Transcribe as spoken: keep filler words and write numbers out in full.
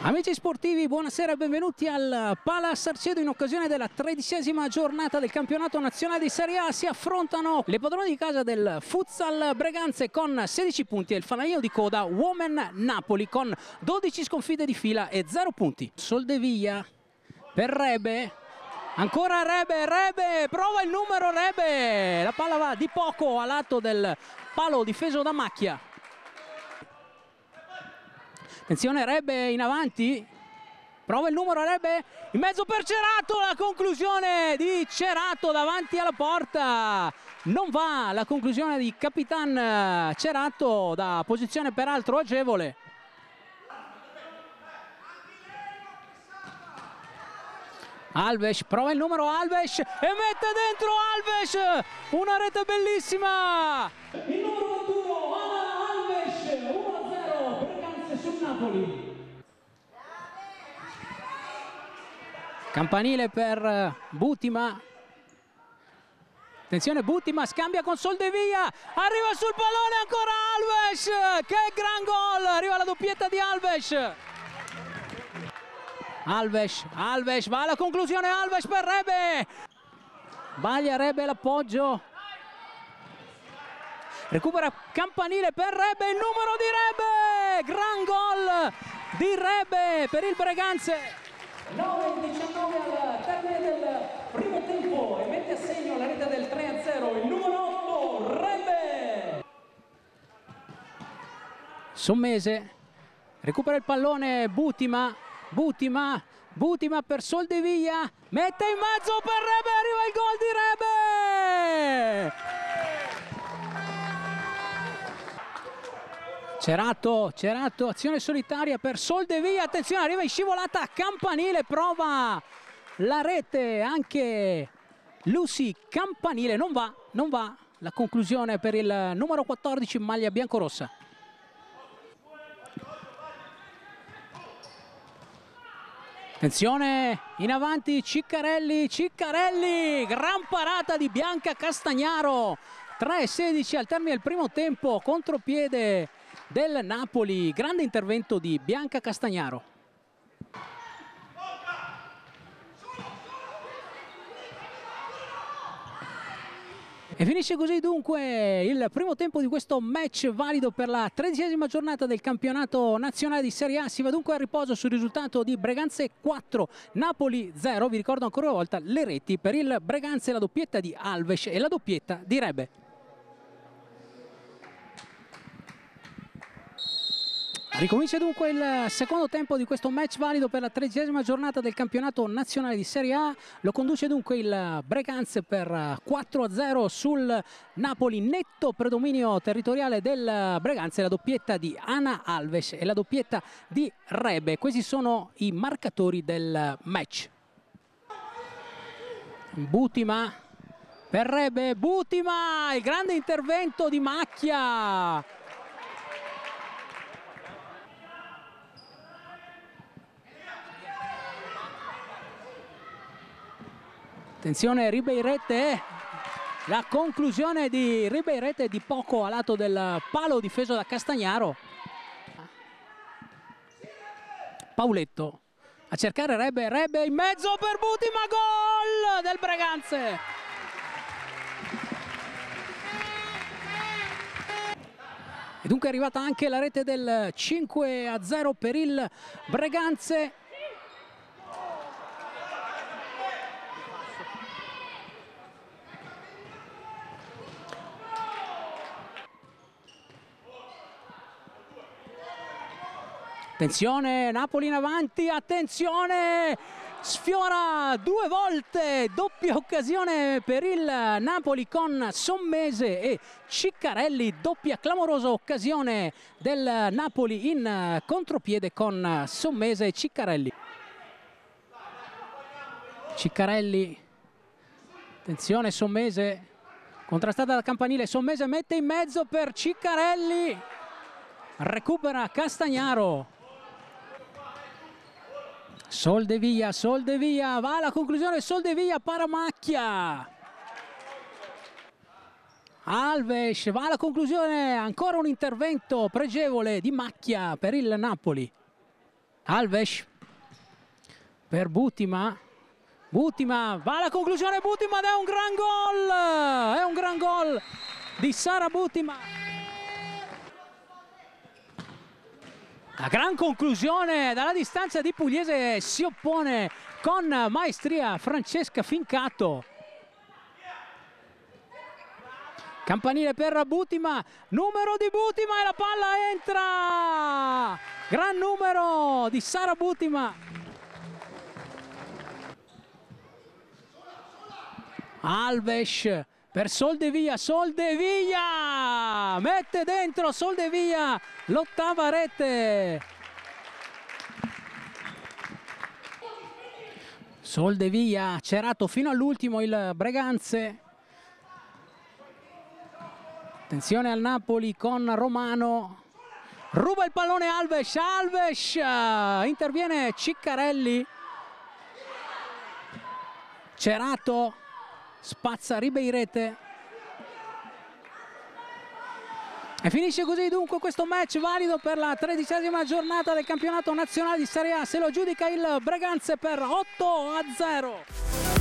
Amici sportivi, buonasera e benvenuti al Pala Sarcedo in occasione della tredicesima giornata del campionato nazionale di Serie A. Si affrontano le padrone di casa del Futsal Breganze con sedici punti e il fanalino di coda Women Napoli con dodici sconfitte di fila e zero punti. Soldevia per Rebe, ancora Rebe, Rebe, prova il numero Rebe, la palla va di poco a lato del palo difeso da Macchia. Attenzione, Rebe in avanti, prova il numero Rebe, in mezzo per Cerato, la conclusione di Cerato davanti alla porta, non va la conclusione di Capitan Cerato da posizione peraltro agevole. Alves, prova il numero Alves e mette dentro Alves, una rete bellissima! Il numero ventuno, Alves, uno a zero, Breganze sul Napoli. Campanile per Butima. Attenzione, Butima scambia con Soldevia, arriva sul pallone ancora Alves, che gran gol, arriva la doppietta di Alves. Alves, Alves, va alla conclusione Alves per Rebe, sbaglia Rebe l'appoggio, recupera Campanile per Rebe, il numero di Rebe, gran gol di Rebe per il Breganze. nove diciannove al termine del primo tempo e mette a segno la rete del tre a zero, il numero otto Rebe. Sommese, recupera il pallone Butima, Butima, Butima per Soldevia, mette in mezzo per Rebe, arriva il gol di Rebe! Cerato, Cerato, azione solitaria per Soldevia, attenzione, arriva in scivolata Campanile, prova la rete anche Lucy Campanile, non va, non va la conclusione per il numero quattordici in maglia biancorossa. Attenzione, in avanti Ciccarelli, Ciccarelli, gran parata di Bianca Castagnaro, tre a sedici al termine del primo tempo, contropiede del Napoli, grande intervento di Bianca Castagnaro. E finisce così dunque il primo tempo di questo match valido per la tredicesima giornata del campionato nazionale di Serie A. Si va dunque a riposo sul risultato di Breganze quattro, Napoli zero. Vi ricordo ancora una volta le reti per il Breganze, la doppietta di Alves e la doppietta di Rebe. Ricomincia dunque il secondo tempo di questo match valido per la tredicesima giornata del campionato nazionale di Serie A. Lo conduce dunque il Breganze per quattro a zero sul Napoli, netto predominio territoriale del Breganze, la doppietta di Ana Alves e la doppietta di Rebe. Questi sono i marcatori del match. Butima per Rebe, Butima, il grande intervento di Macchia. Attenzione Ribeirete, la conclusione di Ribeirete di poco a lato del palo difeso da Castagnaro. Pauletto a cercare Rebe, Rebe in mezzo per Butima, gol del Breganze. E dunque è arrivata anche la rete del cinque a zero per il Breganze. Attenzione, Napoli in avanti, attenzione, sfiora due volte, doppia occasione per il Napoli con Sommese e Ciccarelli, doppia clamorosa occasione del Napoli in contropiede con Sommese e Ciccarelli. Ciccarelli, attenzione Sommese, contrastata da Campanile, Sommese mette in mezzo per Ciccarelli, recupera Castagnaro. Soldevia, Soldevia, va alla conclusione, Soldevia, Paramacchia. Alves va alla conclusione, ancora un intervento pregevole di Macchia per il Napoli. Alves per Butima, Butima va alla conclusione, Butima, ed è un gran gol, è un gran gol di Sara Butima. La gran conclusione dalla distanza di Pugliese, si oppone con maestria Francesca Fincato. Campanile per Butima, numero di Butima e la palla entra! Gran numero di Sara Butima. Alves per Soldevia, Soldevia mette dentro Soldevia l'ottava rete. Soldevia, cerato fino all'ultimo il Breganze. Attenzione al Napoli con Romano, ruba il pallone Alves, Alves, interviene Ciccarelli, Cerato spazza Ribeirete e finisce così dunque questo match valido per la tredicesima giornata del campionato nazionale di Serie A. Se lo giudica il Breganze per otto a zero.